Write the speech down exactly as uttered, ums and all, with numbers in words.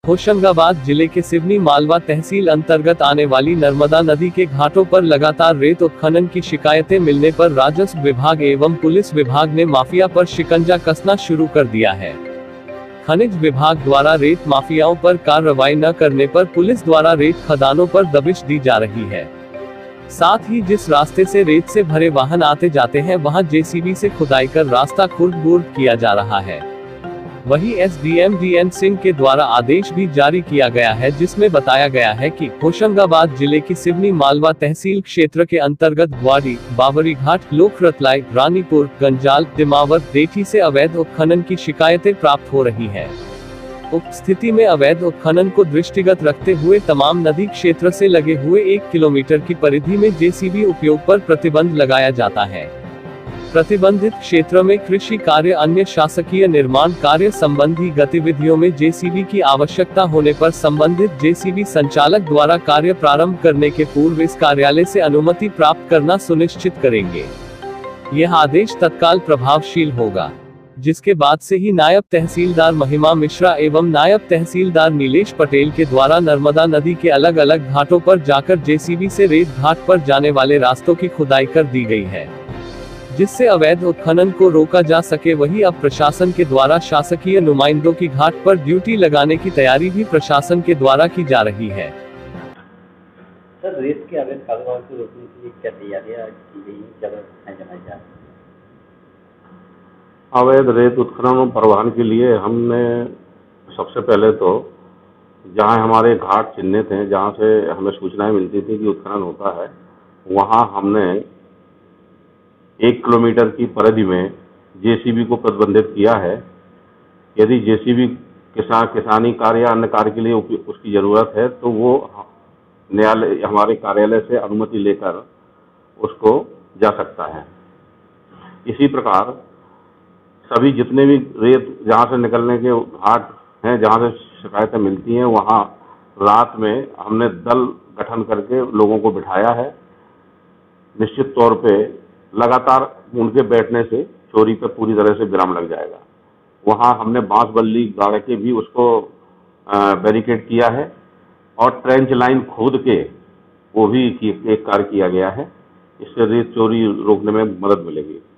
होशंगाबाद जिले के सिवनी मालवा तहसील अंतर्गत आने वाली नर्मदा नदी के घाटों पर लगातार रेत उत्खनन की शिकायतें मिलने पर राजस्व विभाग एवं पुलिस विभाग ने माफिया पर शिकंजा कसना शुरू कर दिया है। खनिज विभाग द्वारा रेत माफियाओं पर कार्रवाई न करने पर पुलिस द्वारा रेत खदानों पर दबिश दी जा रही है। साथ ही जिस रास्ते से रेत से भरे वाहन आते जाते हैं वहां जेसीबी से खुदाई कर रास्ता खुर्द-बुर्द किया जा रहा है। वहीं एसडीएम डी.एन. सिंह के द्वारा आदेश भी जारी किया गया है, जिसमें बताया गया है कि होशंगाबाद जिले की सिवनी मालवा तहसील क्षेत्र के अंतर्गत ग्वाड़ी, बाबरी घाट, लोखरतलाई, रानीपुर, गंजाल, दिमावत, देठी से अवैध उत्खनन की शिकायतें प्राप्त हो रही है। उक्त स्थिति में अवैध उत्खनन को दृष्टिगत रखते हुए तमाम नदी क्षेत्र से लगे हुए एक किलोमीटर की परिधि में जेसीबी उपयोग पर प्रतिबंध लगाया जाता है। प्रतिबंधित क्षेत्र में कृषि कार्य, अन्य शासकीय निर्माण कार्य संबंधी गतिविधियों में जेसीबी की आवश्यकता होने पर संबंधित जेसीबी संचालक द्वारा कार्य प्रारंभ करने के पूर्व इस कार्यालय से अनुमति प्राप्त करना सुनिश्चित करेंगे। यह आदेश तत्काल प्रभावशील होगा, जिसके बाद से ही नायब तहसीलदार महिमा मिश्रा एवं नायब तहसीलदार नीलेश पटेल के द्वारा नर्मदा नदी के अलग अलग घाटों पर जाकर जेसीबी से रेत घाट पर जाने वाले रास्तों की खुदाई कर दी गई है, जिससे अवैध उत्खनन को रोका जा सके। वहीं अब प्रशासन के द्वारा शासकीय नुमाइंदों की घाट पर ड्यूटी लगाने की तैयारी भी प्रशासन के द्वारा की जा रही है। सर, रेत के अवैध कारोबार को रोकने के लिए क्या तैयारियां की गई हैं, क्या व्यवस्थाएं जमाई जा रही हैं? अवैध रेत उत्खनन और परिवहन के लिए हमने सबसे पहले तो जहां हमारे घाट चिन्हित हैं, जहां से हमें सूचनाएं मिलती थी कि उत्खनन होता है, वहां हमने एक किलोमीटर की परिधि में जेसीबी को प्रतिबंधित किया है। यदि जेसीबी किसान किसानी कार्य या अन्य कार्य के लिए उसकी जरूरत है तो वो न्यायालय हमारे कार्यालय से अनुमति लेकर उसको जा सकता है। इसी प्रकार सभी जितने भी रेत जहाँ से निकलने के घाट हैं, जहाँ से शिकायतें मिलती हैं, वहाँ रात में हमने दल गठन करके लोगों को बिठाया है। निश्चित तौर पे लगातार उनके बैठने से चोरी पर पूरी तरह से विराम लग जाएगा। वहाँ हमने बांस बल्ली गाड़ के भी उसको बैरिकेड किया है और ट्रेंच लाइन खोद के वो भी एक कार्य किया गया है। इससे रेत चोरी रोकने में मदद मिलेगी।